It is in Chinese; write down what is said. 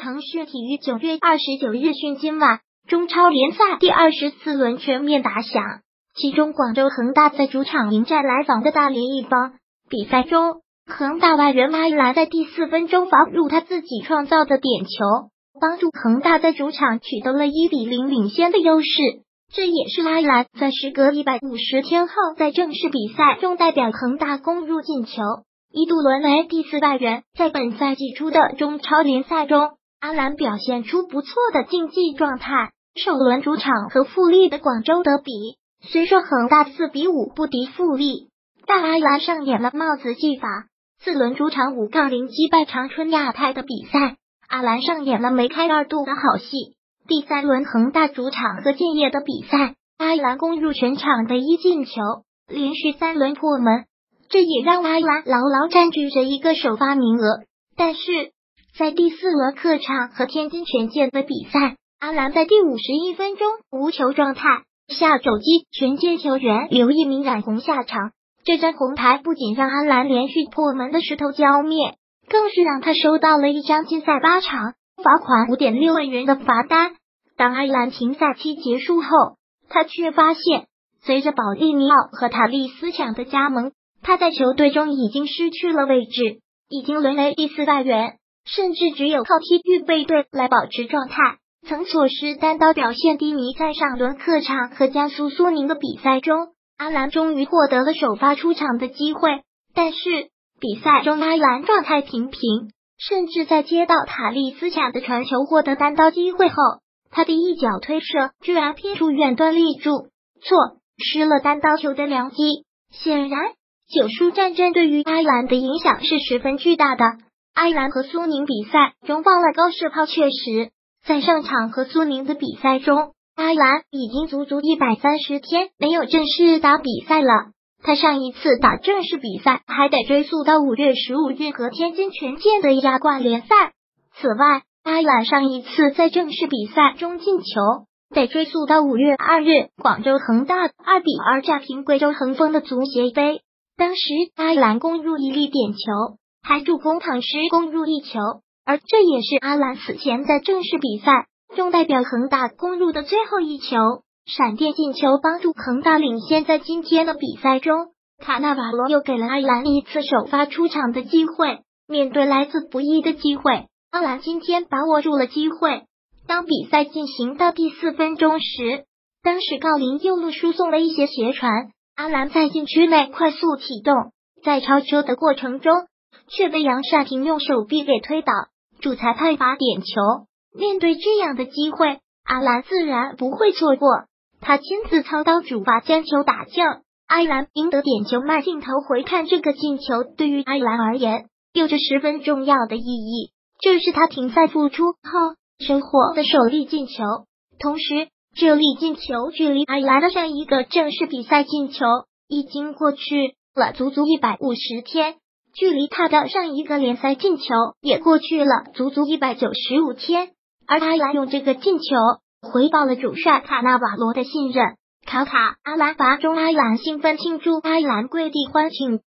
腾讯体育9月29日讯，今晚中超联赛第24轮全面打响，其中广州恒大在主场迎战来访的大连一方。比赛中，恒大外援阿兰在第4分钟罚入他自己创造的点球，帮助恒大在主场取得了1-0领先的优势。这也是阿兰在时隔150天后在正式比赛中代表恒大攻入进球，一度沦为第4外援。在本赛季初的中超联赛中，阿兰表现出不错的竞技状态。首轮主场和富力的广州德比，虽说恒大4-5不敌富力，但阿兰上演了帽子戏法。4轮主场5-0击败长春亚泰的比赛，阿兰上演了梅开二度的好戏。第3轮恒大主场和建业的比赛，阿兰攻入全场唯一进球，连续3轮破门，这也让阿兰牢牢占据着一个首发名额。但是在第4轮客场和天津权健的比赛，阿兰在第51分钟无球状态下肘击权健球员刘一鸣染红下场，这张红牌不仅让阿兰连续破门的势头浇灭，更是让他收到了一张禁赛8场、罚款5.6万元的罚单。当阿兰停赛期结束后，他却发现随着保利尼奥和塔利斯强的加盟，他在球队中已经失去了位置，已经沦为第4外援，甚至只有靠踢预备队来保持状态，曾错失单刀表现低迷。在上轮客场和江苏苏宁的比赛中，阿兰终于获得了首发出场的机会，但是比赛中阿兰状态平平，甚至在接到塔利斯卡的传球获得单刀机会后，他的一脚推射居然偏出远端立住，失了单刀球的良机。显然9输战阵对于阿兰的影响是十分巨大的。阿兰和苏宁比赛中放了高射炮，确实在上场和苏宁的比赛中，阿兰已经足足130天没有正式打比赛了。他上一次打正式比赛还得追溯到5月15日和天津权健的亚冠联赛。此外，阿兰上一次在正式比赛中进球得追溯到5月2日广州恒大2-2战平贵州恒丰的足协杯，当时阿兰攻入1粒点球，还助攻唐诗攻入1球，而这也是阿兰此前在正式比赛中代表恒大攻入的最后1球。闪电进球帮助恒大领先。在今天的比赛中，卡纳瓦罗又给了阿兰一次首发出场的机会。面对来自不易的机会，阿兰今天把握住了机会。当比赛进行到第4分钟时，当时郜林右路输送了一些斜传，阿兰在禁区内快速启动，在超车的过程中却被杨善平用手臂给推倒，主裁判罚点球。面对这样的机会，阿兰自然不会错过，他亲自操刀主罚将球打进，阿兰赢得点球。慢镜头回看这个进球，对于阿兰而言有着十分重要的意义，这是他停赛复出后收获的首粒进球，同时这粒进球距离阿兰的上一个正式比赛进球已经过去了足足150天，距离他的上一个联赛进球也过去了足足195天，而阿兰用这个进球回报了主帅卡纳瓦罗的信任。阿兰罚中，阿兰兴奋庆祝，阿兰跪地欢庆，